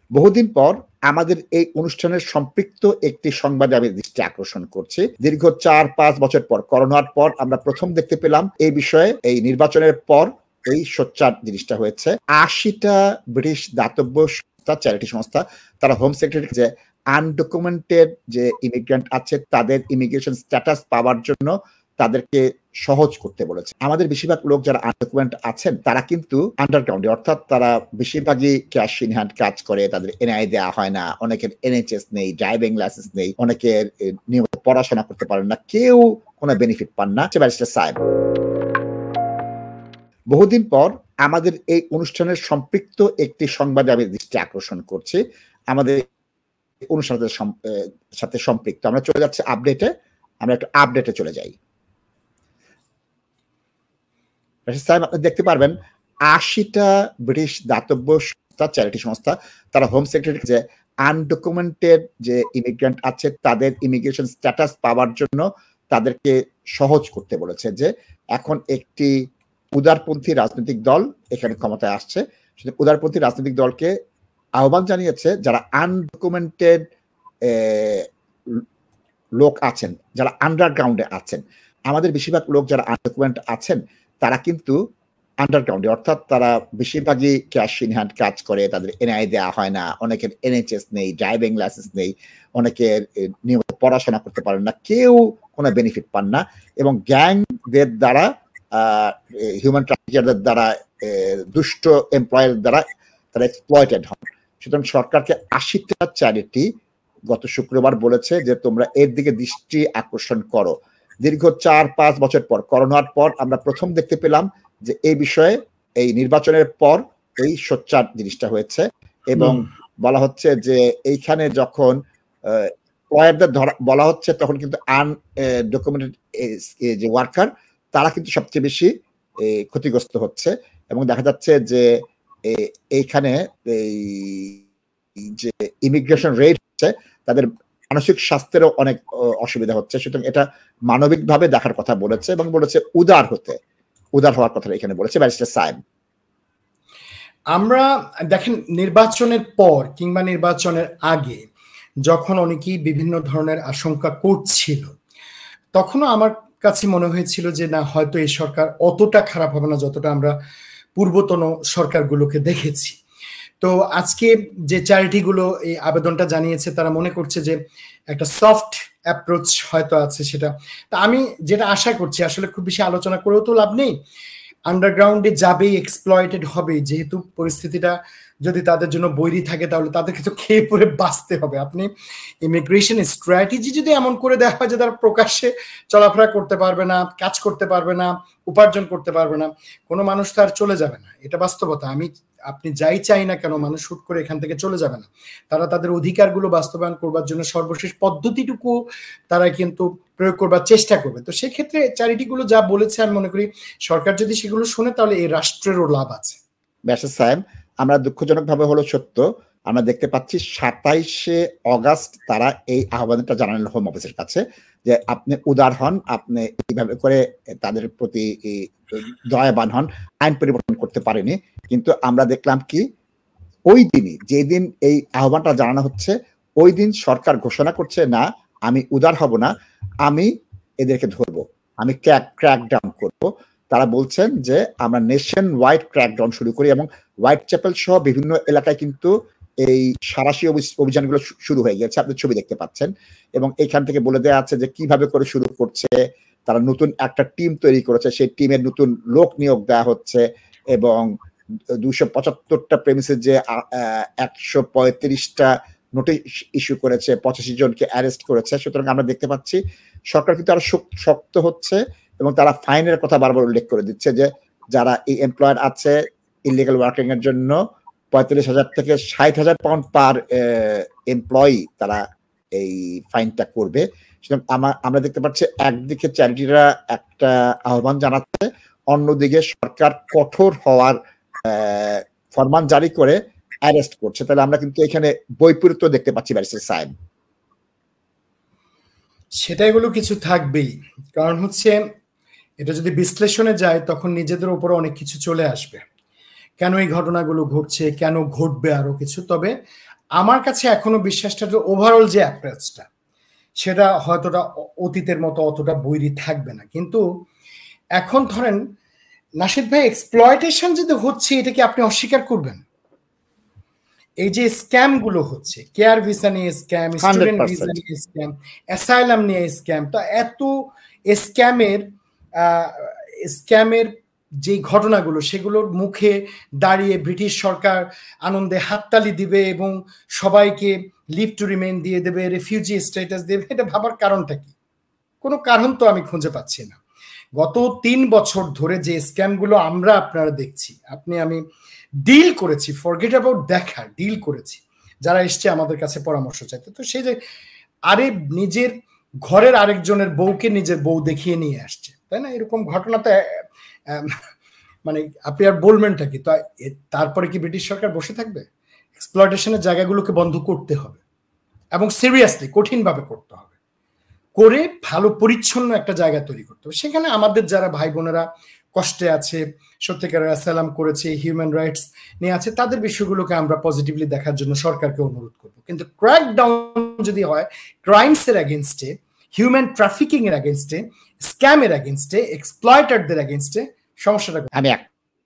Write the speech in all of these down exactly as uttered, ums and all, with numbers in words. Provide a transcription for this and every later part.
বহুদিন পর আমাদের এই অনুষ্ঠানের সম্পৃক্ত একটি সংবাদে আমি দৃষ্টি আকর্ষণ করছি। দীর্ঘ চার পাঁচ বছর পর, করোনার পর আমরা প্রথম দেখতে পেলাম এই বিষয়ে এই নির্বাচনের পর এই সোচ্চার জিনিসটা হয়েছে। আশিটা ব্রিটিশ দাতব্য সংস্থা, চ্যারিটি সংস্থা, তারা হোম সেক্রেটারি যে আনডকুমেন্টেড যে ইমিগ্রেন্ট আছে তাদের ইমিগ্রেশন স্ট্যাটাস পাওয়ার জন্য তাদেরকে সহজ করতে বলেছে। আমাদের বেশিরভাগ লোক যারা আনডকুমেন্ট আছেন তারা কিন্তু আন্ডারগ্রাউন্ডে, অর্থাৎ তারা বেশিরভাগই ক্যাশ ইন হ্যান্ড কাজ করে, তাদের এনআই দেওয়া হয় না, অনেকের এনএইচএস নেই, ড্রাইভিং লাইসেন্স নেই, অনেকের নিয়মিত পড়াশোনা করতে পারেন না, কেউ কোনো বেনিফিট পান না। ব্যারিস্টার সাহেব, বহুদিন পর আমাদের এই অনুষ্ঠানের সম্পৃক্ত একটি সংবাদে আমি দৃষ্টি আকর্ষণ করছি। আমাদের অনুষ্ঠানের সাথে সম্পৃক্ত আমরা চলে যাচ্ছি আপডেটে। আমরা একটু আপডেটে চলে যাই। সাহেব, আপনি দেখতে পারবেন আশিটা ব্রিটিশ দাতব্য সংস্থা, চ্যারিটি সংস্থা, তারা হোম সেক্রেটারি যে আনডকুমেন্টেড যে ইমিগ্রেন্ট আছে তাদের ইমিগ্রেশন স্ট্যাটাস পাওয়ার জন্য তাদেরকে সহজ করতে বলেছে। যে এখন একটি উদারপন্থী রাজনৈতিক দল এখানে ক্ষমতায় আসছে, উদারপন্থী রাজনৈতিক দলকে আহ্বান জানিয়েছে যারা আনডকুমেন্টেড লোক আছেন, যারা আন্ডারগ্রাউন্ডে আছেন। আমাদের বেশিরভাগ লোক যারা আনডকুমেন্ট আছেন তারা কিন্তু আন্ডারগ্রাউন্ডে, অর্থাৎ তারা বেশিরভাগই ক্যাশ ইন হ্যান্ড কাজ করে, তাদের এনআই দেওয়া হয় না, অনেকের এনএইচএস নেই, ড্রাইভিং লাইসেন্স নেই, অনেকের নিয়মিত পড়াশোনা করতে পারেন না, কেউ কোনো বেনিফিট পান না, এবং গ্যাংদের দ্বারা, হিউম্যান ট্রাফিকারদের দ্বারা, দুষ্ট এমপ্লয়ের দ্বারা তারা এক্সপ্লয়েটেড হন। সুতরাং সরকারকে আশিটা চ্যারিটি গত শুক্রবার বলেছে যে তোমরা এর দিকে দৃষ্টি আকর্ষণ করো। দীর্ঘ চার পাঁচ বছর পর, করোনার পর আমরা প্রথম দেখতে পেলাম যে এই বিষয়ে এই নির্বাচনের পর এই সোচ্চার জিনিসটা হয়েছে, এবং বলা হচ্ছে যে এইখানে যখন প্লয়ারদের ধরা বলা হচ্ছে তখন কিন্তু আনডকুমেন্টেড যে ওয়ার্কার তারা কিন্তু সবচেয়ে বেশি ক্ষতিগ্রস্ত হচ্ছে, এবং দেখা যাচ্ছে যে এইখানে এই যে ইমিগ্রেশন রেট হচ্ছে তাদের মানসিক স্বাস্থ্যেরও অনেক অসুবিধা হচ্ছে। সুতরাং এটা মানবিকভাবে দেখার কথা বলেছে, এবং বলেছে উদার হতে, উদার হওয়ার কথা এখানে বলেছে ব্যারিস্টার সাহেব। আমরা দেখেন, নির্বাচনের পর কিংবা নির্বাচনের আগে যখন অনেকেই বিভিন্ন ধরনের আশঙ্কা করছিল, তখনও আমার কাছে মনে হয়েছিল যে না, হয়তো এই সরকার অতটা খারাপ হবে না যতটা আমরা পূর্বতন সরকারগুলোকে দেখেছি। তো আজকে যে চ্যারিটিগুলো এই আবেদনটা জানিয়েছে তারা মনে করছে যে একটা সফট অ্যাপ্রোচ হয়তো আছে সেটা। তা আমি যেটা আশা করছি, আসলে খুব বেশি আলোচনা করেও তো লাভ নেই, আন্ডারগ্রাউন্ডে যাবেই, এক্সপ্লয়েটেড হবে, যেহেতু পরিস্থিতিটা যদি তাদের জন্য বৈরী থাকে তাহলে তাদেরকে তো খেয়ে পরে বাঁচতে হবে। আপনি ইমিগ্রেশন স্ট্র্যাটেজি যদি এমন করে দেওয়া হয় যে তারা প্রকাশ্যে চলাফেরা করতে পারবে না, কাজ করতে পারবে না, উপার্জন করতে পারবে না, কোনো মানুষ তো আর চলে যাবে না, এটা বাস্তবতা। আমি আপনি যাই চাই না কেন, মানুষ হুট করে এখান থেকে চলে যাবে না। তারা তাদের অধিকারগুলো বাস্তবায়ন করবার জন্য সর্বশেষ পদ্ধতিটুকু তারা কিন্তু প্রয়োগ করবার চেষ্টা করবে। তো সেক্ষেত্রে চ্যারিটিগুলো যা বলেছে আমি মনে করি সরকার যদি সেগুলো শুনে তাহলে এই রাষ্ট্রেরও লাভ আছে। ব্যারিস্টার সাহেব, আমরা দুঃখজনক ভাবে হলো সত্য, আমরা দেখতে পাচ্ছি সাতাইশে অগাস্ট তারা এই আহ্বানটা জানালেন হোম অফিসের কাছে যে আপনি উদার হন, আপনি এইভাবে করে তাদের প্রতি দয়াবান হন, আইন পরিবর্তন করতে পারেনি। কিন্তু আমরা দেখলাম কি, ওই দিনই যেদিন এই আহ্বানটা জানানো হচ্ছে ওই দিন সরকার ঘোষণা করছে না আমি উদার হব না, আমি এদেরকে ধরবো, আমি ক্র্যাক ডাউন করবো। তারা বলছেন যে আমরা নেশন ওয়াইড ক্র্যাকডাউন শুরু করি, এবং হোয়াইট চ্যাপেল সহ বিভিন্ন এলাকায় কিন্তু এই সাঁড়াশি অভিযানগুলো শুরু হয়ে গেছে, আপনি ছবি দেখতে পাচ্ছেন। এবং এখান থেকে বলে দেওয়া আছে যে কিভাবে করে শুরু করছে, তারা নতুন একটা টিম তৈরি করেছে, সেই টিমের নতুন লোক নিয়োগ দেওয়া হচ্ছে, এবং দুশো পঁচাত্তরটা প্রেমিসে যে একশো পঁয়ত্রিশটা নোটিশ ইস্যু করেছে, পঁচাশি জনকে অ্যারেস্ট করেছে। সুতরাং আমরা দেখতে পাচ্ছি সরকার কিন্তু আরো শক্ত হচ্ছে, এবং তারা ফাইনের কথা বারবার উল্লেখ করে দিচ্ছে যে যারা এই এমপ্লয়ার আছে ইলিগাল ওয়ার্কিং এর জন্য পঁয়তাল্লিশ হাজার থেকে ষাট হাজার পাউন্ড পার এমপ্লয়ি তারা এই ফাইনটা করবে। সুতরাং আমরা দেখতে পাচ্ছি একদিকে চ্যারিটিরা একটা আহ্বান জানাচ্ছে, অন্যদিকে সরকার কঠোর হওয়ার ফরমান জারি করে অ্যারেস্ট করছে। তাহলে আমরা কিন্তু এখানে বৈপরীত্য দেখতে পাচ্ছি ব্যারিস্টার সাহেব। সেটা এগুলো কিছু থাকবেই, কারণ হচ্ছে এটা যদি বিশ্লেষণে যায় তখন নিজেদের উপর অনেক কিছু চলে আসবে, কেন এই ঘটনাগুলো ঘটছে, কেন ঘটবে আরো কিছু। তবে আমার কাছে এখনো বিশ্বাসটা যে ওভারঅল যে অ্যাপ্রোচটা সেটা হয়তোটা অতীতের মতো অতটা বৈরী থাকবে না, কিন্তু এখন ধরেন নাশিদ ভাই এক্সপ্লয়টেশন যদি হচ্ছে এটা কি আপনি অস্বীকার করবেন? এই যে স্ক্যাম গুলো হচ্ছে, কেয়ার ভিসা নিয়ে স্ক্যাম, স্টুডেন্ট ভিসা নিয়ে স্ক্যাম, অ্যাসাইলাম নিয়ে স্ক্যাম, তো এত স্ক্যামের স্ক্যামের যে ঘটনাগুলো সেগুলোর মুখে দাঁড়িয়ে ব্রিটিশ সরকার আনন্দে হাততালি দিবে এবং সবাইকে লিভ টু রিমেইন দিয়ে দেবে, রেফিউজি স্ট্যাটাস দেবে, এটা ভাবার কারণটা কি? কোনো কারণ তো আমি খুঁজে পাচ্ছি না। গত তিন বছর ধরে যে স্ক্যামগুলো আমরা আপনারা দেখছি, আপনি আমি ডিল করেছি, ফরগেট অ্যাবাউট দেখা, ডিল করেছি যারা এসছে আমাদের কাছে পরামর্শ চাইতে, তো সেই যে আরে নিজের ঘরের আরেকজনের বউকে নিজের বউ দেখিয়ে নিয়ে আসছে, তাই না? এরকম ঘটনাতে মানে আপনি আর বলবেনটা কি? তো তারপরে কি ব্রিটিশ সরকার বসে থাকবে? এক্সপ্লয়টেশনের জায়গাগুলোকে বন্ধ করতে হবে এবং সিরিয়াসলি কঠিনভাবে করতে হবে, করে ভালো পরিচ্ছন্ন একটা জায়গা তৈরি করতে হবে। সেখানে আমাদের যারা ভাই বোনেরা কষ্টে আছে, সত্যিকারের অ্যাসাইলাম করেছে, হিউম্যান রাইটস নিয়ে আছে, তাদের বিষয়গুলোকে আমরা পজিটিভলি দেখার জন্য সরকারকে অনুরোধ করব। কিন্তু ক্র্যাক ডাউন যদি হয় ক্রাইমস এর এগেনস্টে, হিউম্যান ট্রাফিকিং এর এগেনস্টে, স্ক্যামের এগেনস্টে, এক্সপ্লয়টারদের এগেনস্টে, সমস্যাটা আমি এক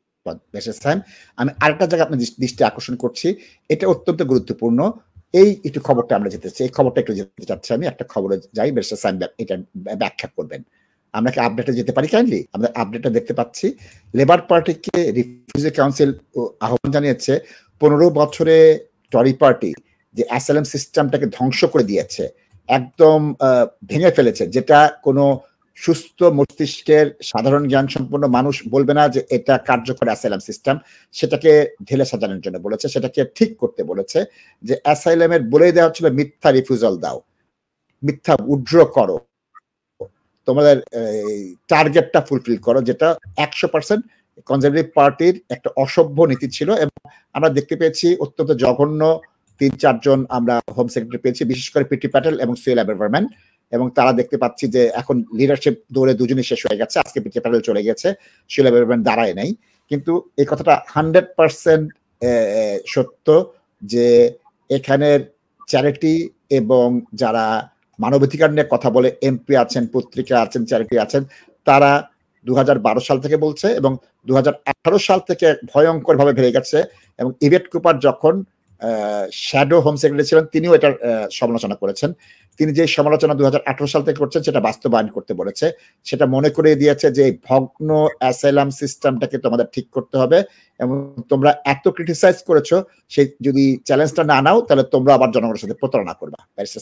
আমি আরেকটা জায়গা আপনার দৃষ্টি আকর্ষণ করছি, এটা অত্যন্ত গুরুত্বপূর্ণ। এই একটু খবরটা আমরা যেতে চাই, এই খবরটা একটু যেতে চাচ্ছি আমি, একটা খবরে যাই, ব্যারিস্টার সাইম এটা ব্যাখ্যা করবেন। আমরা কি আপডেটে যেতে পারি কাইন্ডলি? আমরা আপডেটটা দেখতে পাচ্ছি, লেবার পার্টিকে রিফিউজি কাউন্সিল আহ্বান জানিয়েছে, পনেরো বছরে টরি পার্টি যে অ্যাসাইলাম সিস্টেমটাকে ধ্বংস করে দিয়েছে, একদম ভেঙে ফেলেছে, যেটা কোনো সুস্থ মস্তিষ্কের সাধারণ জ্ঞান সম্পন্ন মানুষ বলবে না যে এটা কার্যকর অ্যাসাইলাম সিস্টেম, সেটাকে ঢেলে সাজানোর জন্য বলেছে, সেটাকে ঠিক করতে বলেছে। যে অ্যাসাইলামের বলে দেওয়া হচ্ছিল মিথ্যা রিফিউজাল দাও, মিথ্যা উইথড্র করো, তোমাদের টার্গেটটা ফুলফিল করো, যেটা একশো পার্সেন্ট কনজারভেটিভ পার্টির একটা অসভ্য নীতি ছিল। এবং আমরা দেখতে পেয়েছি অত্যন্ত জঘন্য তিন চারজন আমরা হোম সেক্রেটারি পেয়েছি, বিশেষ করে পিটি প্যাটেল এবং সুয়েল এবারম্যান, এবং তারা দেখতে পাচ্ছি যে এখন লিডারশিপ দৌড়ে দুজনই শেষ হয়ে গেছে। আজকে পিটি প্যাটেল চলে গেছে, সুয়েল এবারম্যান দাঁড়ায় নাই। কিন্তু এই কথাটা হান্ড্রেড পার্সেন্ট সত্য যে এখানের চ্যারিটি এবং যারা মানবাধিকার নিয়ে কথা বলে, এমপি আছেন, পত্রিকা আছেন, চ্যারিটি আছেন, তারা দু হাজার বারো সাল থেকে বলছে এবং দু হাজার আঠারো সাল থেকে ভয়ঙ্কর ভাবে বেড়ে গেছে। এবং ইভেট কুপার যখন শ্যাডো হোম সেক্রেটারি ছিলেন তিনিও এটার সমালোচনা করেছেন। তিনি যে সমালোচনা দু হাজার আঠারো সাল থেকে করছেন সেটা বাস্তবায়ন করতে বলেছে, সেটা মনে করে দিয়েছে যে ভগ্ন অ্যাসাইলাম সিস্টেমটাকে তোমাদের ঠিক করতে হবে এবং তোমরা এত ক্রিটিসাইজ করেছো, সেই যদি চ্যালেঞ্জটা না নাও তাহলে তোমরা আবার জনগণের সাথে প্রতারণা করবা।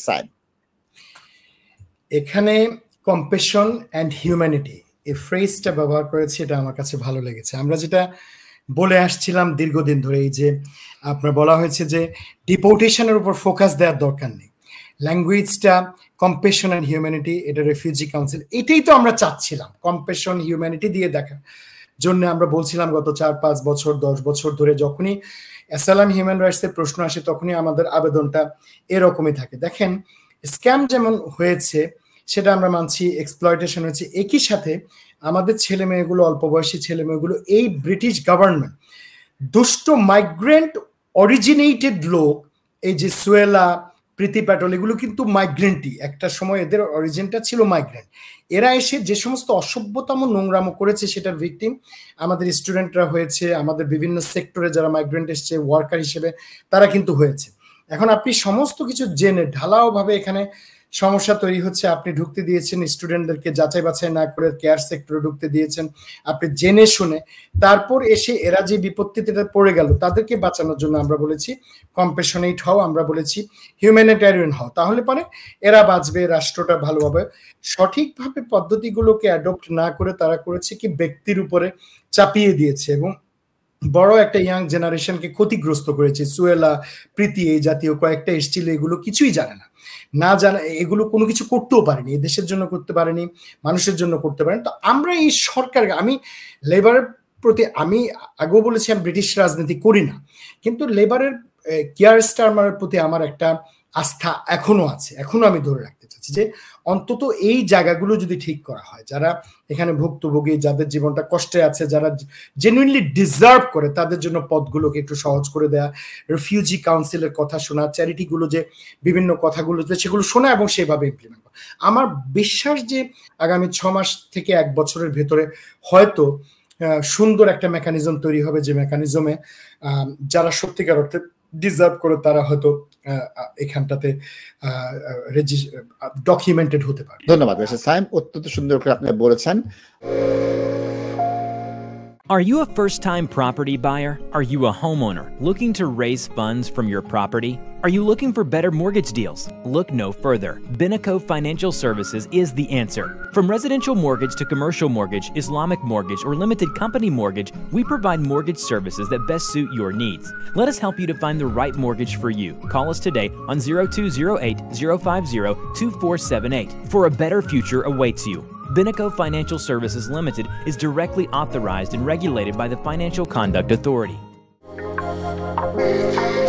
এখানে কম্প্যাশন অ্যান্ড হিউম্যানিটি এই ফ্রেজটা ব্যবহার করেছে, এটা আমার কাছে ভালো লেগেছে। আমরা যেটা বলে আসছিলাম দীর্ঘদিন ধরে, এই যে আপনার বলা হয়েছে যে ডিপোর্টেশনের উপর ফোকাস দেওয়ার দরকার নেই, ল্যাঙ্গুয়েজটা কম্প্যাশন অ্যান্ড হিউম্যানিটি, এটা রেফিউজি কাউন্সিল, এটাই তো আমরা চাচ্ছিলাম, কম্প্যাশন হিউম্যানিটি দিয়ে দেখার জন্য আমরা বলছিলাম গত চার পাঁচ বছর দশ বছর ধরে, যখনই অ্যাসাইলাম হিউম্যান রাইটস এর প্রশ্ন আসে তখনই আমাদের আবেদনটা এরকমই থাকে। দেখেন স্ক্যাম যেমন হয়েছে সেটা আমরা মানছি, এক্সপ্লয়টেশন হয়েছে, একই সাথে আমাদের ছেলে মেয়েগুলো, অল্প বয়সী ছেলে মেয়েগুলো, এই ব্রিটিশ গভর্নমেন্ট দুষ্ট মাইগ্রেন্ট অরিজিনেটেড লোক, এই যে সুয়েলা, প্রীতি প্যাটেল, এগুলো কিন্তু মাইগ্রেন্টই, একটা সময় এদের অরিজিনটা ছিল মাইগ্রেন্ট। এরা এসে যে সমস্ত অসভ্যতম নোংরামো করেছে সেটার ভিকটিম আমাদের স্টুডেন্টরা হয়েছে, আমাদের বিভিন্ন সেক্টরে যারা মাইগ্রেন্ট এসছে ওয়ার্কার হিসেবে তারা কিন্তু হয়েছে। এখন আপনি সমস্ত কিছু জেনে ঢালাও ভাবে এখানে সমস্যা তৈরি হচ্ছে, আপনি ঢুকতে দিয়েছেন স্টুডেন্টদেরকে যাচাই বাছাই না করে, কেয়ার সেক্টরে ঢুকতে দিয়েছেন আপনি জেনে শুনে, তারপর এসে এরা যে বিপত্তিতে পড়ে গেল তাদেরকে বাঁচানোর জন্য আমরা বলেছি কম্প্যাশনেট হও, আমরা বলেছি হিউম্যানিটেরিয়ান হও, তাহলে পরে এরা বাঁচবে, রাষ্ট্রটা ভালোভাবে। সঠিকভাবে পদ্ধতিগুলোকে অ্যাডপ্ট না করে তারা করেছে কি ব্যক্তির উপরে চাপিয়ে দিয়েছে এবং বড় একটা ইয়াং জেনারেশনকে ক্ষতিগ্রস্ত করেছে। সুয়েলা, প্রীতি, এই জাতীয় কয়েকটা এসেছিল, এগুলো কিছুই জানে না, না জানা, এগুলো কোনো কিছু করতেও পারেনি, এই দেশের জন্য করতে পারেনি, মানুষের জন্য করতে পারেনি। তো আমরা এই সরকার, আমি লেবারের প্রতি, আমি আগেও বলেছি আমি ব্রিটিশ রাজনীতি করি না, কিন্তু লেবারের কেয়ার স্টারমারের প্রতি আমার একটা আস্থা এখনো আছে, এখনো আমি ধরে রাখতে চাচ্ছি যে অন্তত এই জায়গাগুলো যদি ঠিক করা হয়, যারা এখানে ভুক্তভোগী, যাদের জীবনটা কষ্টে আছে, যারা জেনুইনলি ডিজার্ভ করে, তাদের জন্য পদগুলোকে একটু সহজ করে দেয়া, রিফিউজি কাউন্সিলের কথা শোনা, চ্যারিটিগুলো যে বিভিন্ন কথাগুলো সেগুলো শোনা এবং সেভাবে ইমপ্লিমেন্ট করা। আমার বিশ্বাস যে আগামী ছ মাস থেকে এক বছরের ভেতরে হয়তো সুন্দর একটা মেকানিজম তৈরি হবে, যে মেকানিজমে যারা সত্যিকার অর্থে ডিজার্ভ করে তারা হয়তো এখানটাতে ডকুমেন্টেড হতে পারে। ধন্যবাদ সাইম, অত্যন্ত সুন্দর করে আপনি বলেছেন। Are you a first-time property buyer? Are you a homeowner looking to raise funds from your property? Are you looking for better mortgage deals? Look no further. Binaco Financial Services is the answer. From residential mortgage to commercial mortgage, Islamic mortgage, or limited company mortgage, we provide mortgage services that best suit your needs. Let us help you to find the right mortgage for you. Call us today on zero two zero eight, zero five zero, two four seven eight. For a better future awaits you. Binaco Financial Services Limited is directly authorized and regulated by the Financial Conduct Authority.